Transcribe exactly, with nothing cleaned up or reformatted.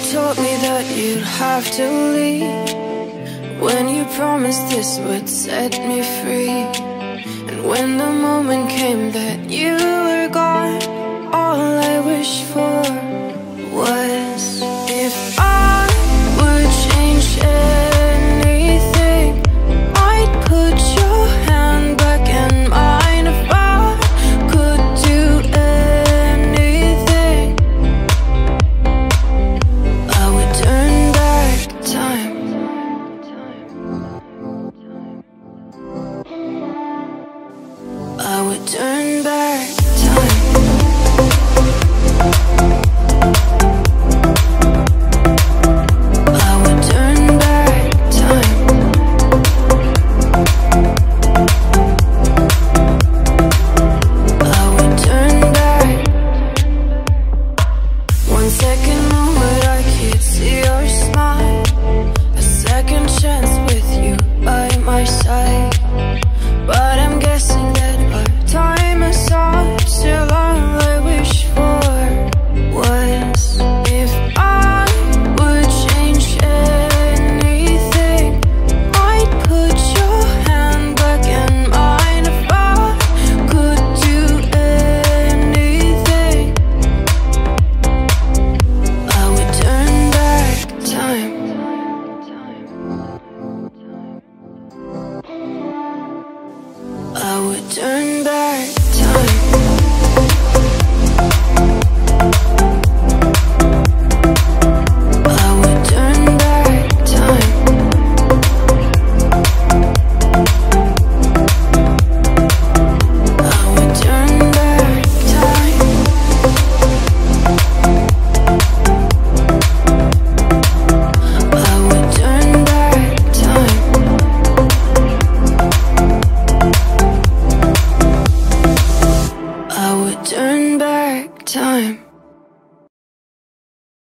told me that you'd have to leave, when you promised this would set me free. And when the moment came that you were gone, all I wished for was, if I would change anything, I'd put your hand back in mine. If I could do anything, I would turn back time. I would turn back time. I would turn back time. I would turn back. One second moment I could see your smile, a second chance with you by my side. But I'm guessing that our time is up. Still all I wish for was, if I would change anything, I'd put your hand back in mine. If I could do anything, I would turn back time. I would turn